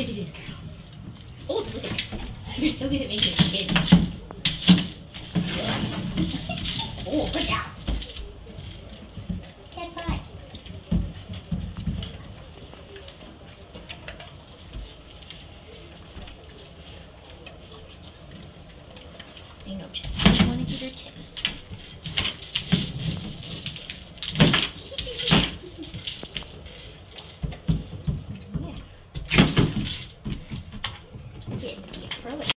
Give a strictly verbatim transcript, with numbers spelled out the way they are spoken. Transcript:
at this girl. Oh, look at that. You're so good at making kids. Oh, good job. Ted pie. I know, just want to give her tips.